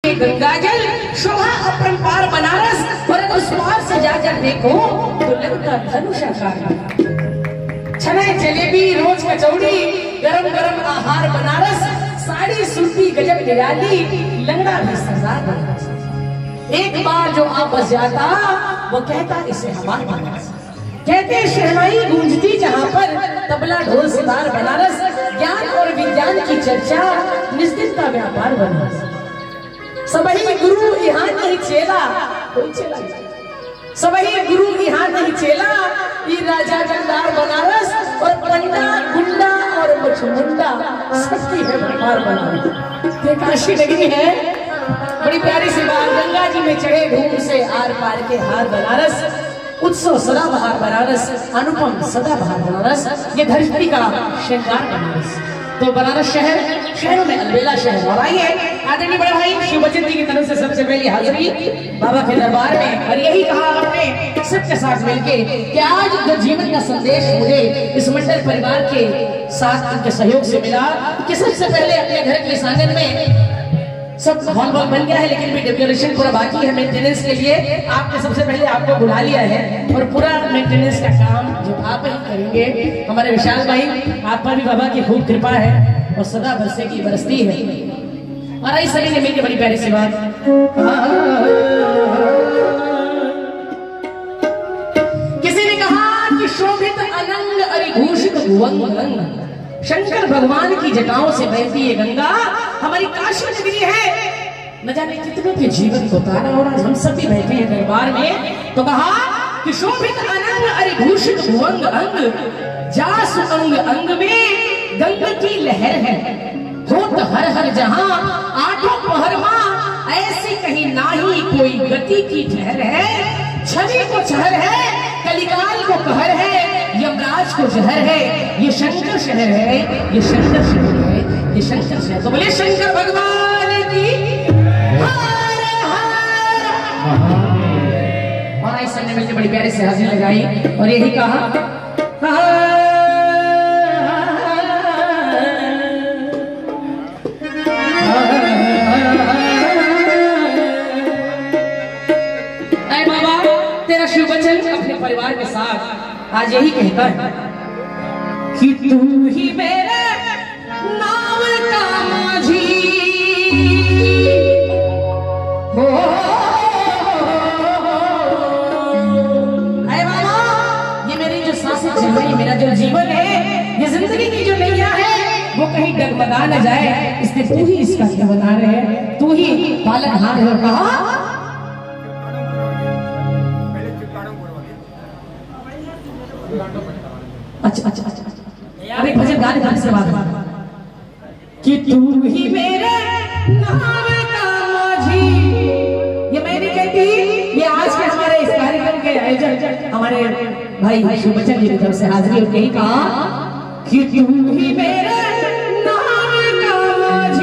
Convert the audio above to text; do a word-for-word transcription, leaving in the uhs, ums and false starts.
गंगा जल शोभा अपरंपार बनारस, और उस पार से जाकर देखो तो लगता धनुषाकार। छने जलेबी रोज कचौड़ी गरम गरम आहार बनारस, साड़ी सूती गजब निराली लंगड़ा भी सरदार बनारस। एक बार जो आपस जाता वो कहता इसे हमार बनारस, कहते शहनाई गूंजती जहाँ पर तबला ढोल सितार बनारस, ज्ञान और विज्ञान की चर्चा निस्दिन का व्यापार बनारस। सबही गुरु यहाँ नहीं चेला, कोई चेला सबही गुरु यहाँ नहीं चेला, ये राजा जंगदार बनारस और पंडा गुंडा और मुचमुंडा सबकी है व्यापार बनारस। ये काशी नगरी है, बड़ी प्यारी सी बात, गंगा जी में चढ़े घूम से आर पार के हार बनारस, उत्सव सदा बहार बनारस, अनुपम सदा बहार बनारस, ये धरती का श्रृंगार बनारस। तो बनारस शहर शहरों में अलबेला शहर। और आइए आदरणीय बड़े भाई शिव बच्चन जी की तरफ से सबसे पहली हाजिरी बाबा के दरबार में, और यही कहा आपने सबके साथ मिलके कि आज जो जीवन का संदेश मुझे इस मंडल परिवार के साथ उनके सहयोग से मिला कि सबसे पहले अपने घर के इस आंगन में सब हॉल वॉल बन गया है, लेकिन भी डेकोरेशन पूरा बाकी है मेंटेनेंस के लिए। आपने सबसे पहले आपको बुला लिया है और पूरा मेंटेनेंस का काम जो आप ही करेंगे। हमारे विशाल भाई, आप पर भी बाबा की खूब कृपा है और सदा बरसे की बरसती है। और आई सभी ने मिलकर बड़ी प्यारी सी बात, किसी ने कहा कि शोभित अनंग अरिभूषित भुवंग, शंकर भगवान की जटाओं से बहती ये गंगा हमारी काशी नगरी है। न जाने कितनों के जीवन को तारा, और आज हम सब भी बैठे हैं दरबार में। तो कहा कि शोभित अनंग अरिभूषित भुवंग अंग, जासु अंग अंग में गंगा की लहर है, होत हर हर जहां आठों पहरमा, ऐसी कहीं नाही कोई गति की ठहर है। छवि को छहर है, कलिकाल को कहर है, यमराज को जहर है, ये शंकर शहर है, ये शंकर शहर है, ये शंकर शहर। तो बोले शंकर भगवान की हर हर। और आई सबने मिलकर बड़ी प्यारी से हाजिरी लगाई और यही कहा शिव बच्चन अपने परिवार के साथ आज यही कहता है कि तू ही मेरे नाव का माझी हो। अरे बाबा, ये मेरी जो सांसें चल रही, मेरा जो जीवन है, ये जिंदगी की जो नैया है, वो कहीं डगमगा न जाए, इसलिए तू ही इसका बना रहे, तू ही पालनहार है। और कहा अच्छा अच्छा अच्छा अच्छा अरे भजन गाने गाने से बात कि तू ही मेरे नाम का माझी, ये मैं नहीं कहती, ये आज के हमारे इस कार्यक्रम के आयोजक हमारे भाई शिव बच्चन जी की तरफ से हाजिरी और कही कहा कि तू ही मेरे